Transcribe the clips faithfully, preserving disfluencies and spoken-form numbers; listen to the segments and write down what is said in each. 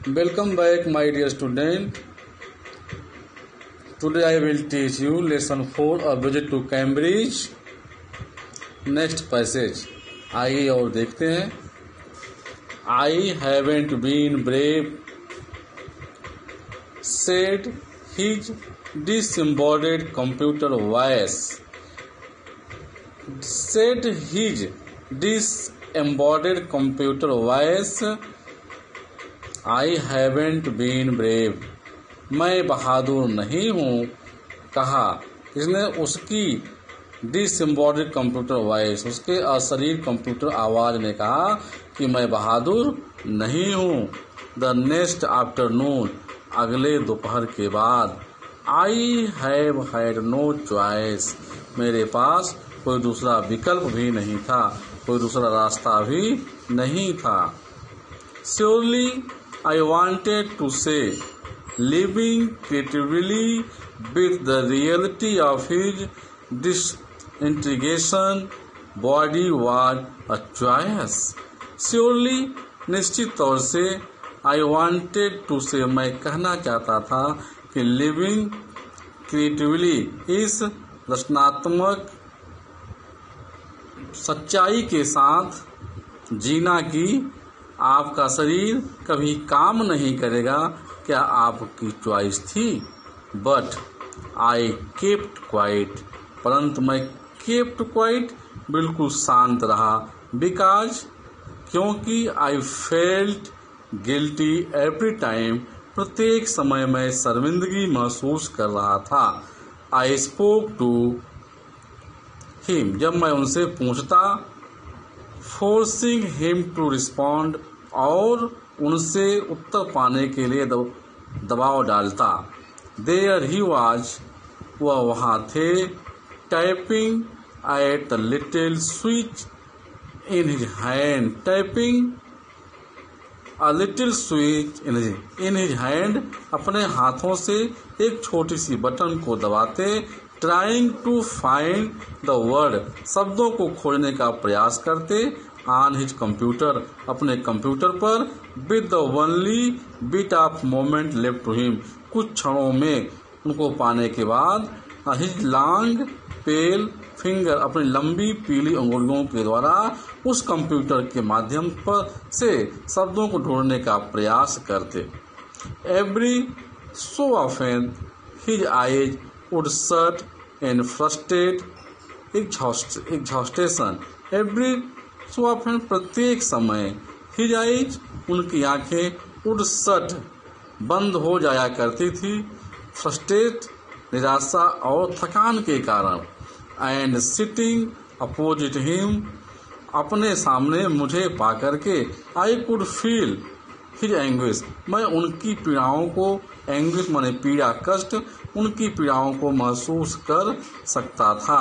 Welcome back, my dear student. Today I will teach you lesson four, a visit to Cambridge. Next passage. आइए और देखते हैं. I haven't been brave, said his disembodied computer voice. Said his disembodied computer voice. I haven't been brave. मैं बहादुर नहीं हूँ, कहा. इसने उसकी डिसएम्बॉडिड कंप्यूटर वॉइस, उसके अशरीर कंप्यूटर आवाज ने कहा कि मैं बहादुर नहीं हूँ. द नेक्स्ट आफ्टरनून, अगले दोपहर के बाद. I have had no choice, मेरे पास कोई दूसरा विकल्प भी नहीं था, कोई दूसरा रास्ता भी नहीं था. Surely I wanted to say, living creatively with the reality of his disintegration body was a choice. Surely, निश्चित तौर से, I wanted to say, मैं कहना चाहता था कि living creatively, इस रचनात्मक सच्चाई के साथ जीना की आपका शरीर कभी काम नहीं करेगा, क्या आपकी चॉइस थी. बट आई केप्ट क्वाइट, परंतु मैं केप्ट क्वाइट, बिल्कुल शांत रहा. बिकॉज, क्योंकि I felt guilty every time, प्रत्येक समय मैं शर्मिंदगी महसूस कर रहा था. आई स्पोक टू हिम, जब मैं उनसे पूछता. फोर्सिंग हिम टू रिस्पॉन्ड, और उनसे उत्तर पाने के लिए दबाव डालता. देयर ही वाज, वह वहाँ थे. Typing at the little switch in his hand, typing a little switch in in his hand, अपने हाथों से एक छोटी सी बटन को दबाते. Trying to find the word, शब्दों को खोजने का प्रयास करते. ऑन हिज कंप्यूटर, अपने कंप्यूटर पर. With the only bit of moment left to him, कुछ क्षणों में उनको पाने के बाद. हिज लॉन्ग पेल फिंगर, अपनी लंबी पीली अंगुलियों के द्वारा उस कंप्यूटर के माध्यम पर से शब्दों को ढूंढने का प्रयास करते. Every so often his eyes would shut and frustrate exhaustion. Every so often, प्रत्येक समय. His eyes, उनकी आंखें. would shut, बंद हो जाया करती थी. frustrate, निराशा और थकान के कारण. and sitting opposite him, अपने सामने मुझे पा करके. I could feel his anguish, मैं उनकी पीड़ाओं को, एंग्विश माने पीड़ा, कष्ट, उनकी पीड़ाओं को महसूस कर सकता था.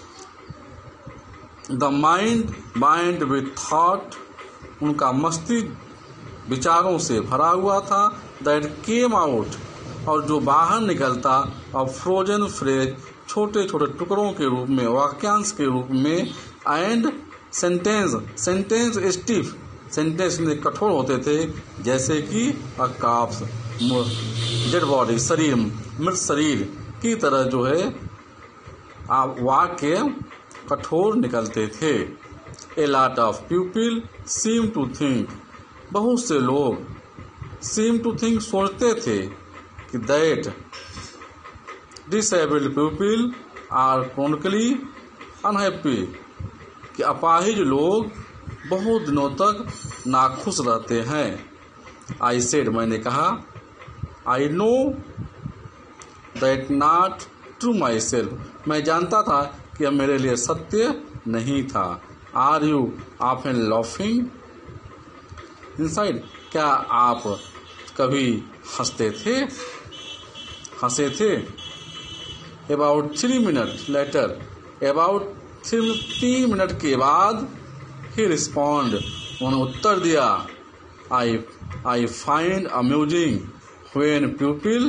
The mind bind with thought, उनका मस्तिष्क विचारों से भरा हुआ था. दैट केम आउट, और जो बाहर निकलता. और फ्रोजन फ्रेज, छोटे छोटे टुकड़ों के रूप में, वाक्यांश के रूप में. And sentence, sentence stiff, sentence में कठोर होते थे, जैसे कि अ कॉप्स, डेड बॉडी, शरीर, मृत शरीर की तरह जो है आप वाक्य कठोर निकलते थे. A lot of people seem to think, बहुत से लोग सीम टू थिंक, सोचते थे कि that disabled people are chronically unhappy, कि अपाहिज लोग बहुत दिनों तक नाखुश रहते हैं. आई सेड, मैंने कहा. I know that not true myself, मैं जानता था कि यह मेरे लिए सत्य नहीं था. Are you often laughing inside, क्या आप कभी हंसते थे, हंसे थे. About three minute later, about three तीन मिनट के बाद. ही रिस्पॉन्ड, उन्होंने उत्तर दिया. I I find amusing when people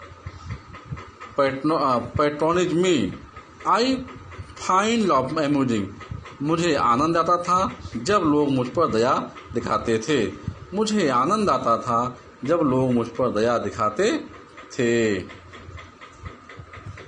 patronize me. I find amusing, मुझे आनंद आता था जब लोग मुझ पर दया दिखाते थे. मुझे आनंद आता था जब लोग मुझ पर दया दिखाते थे।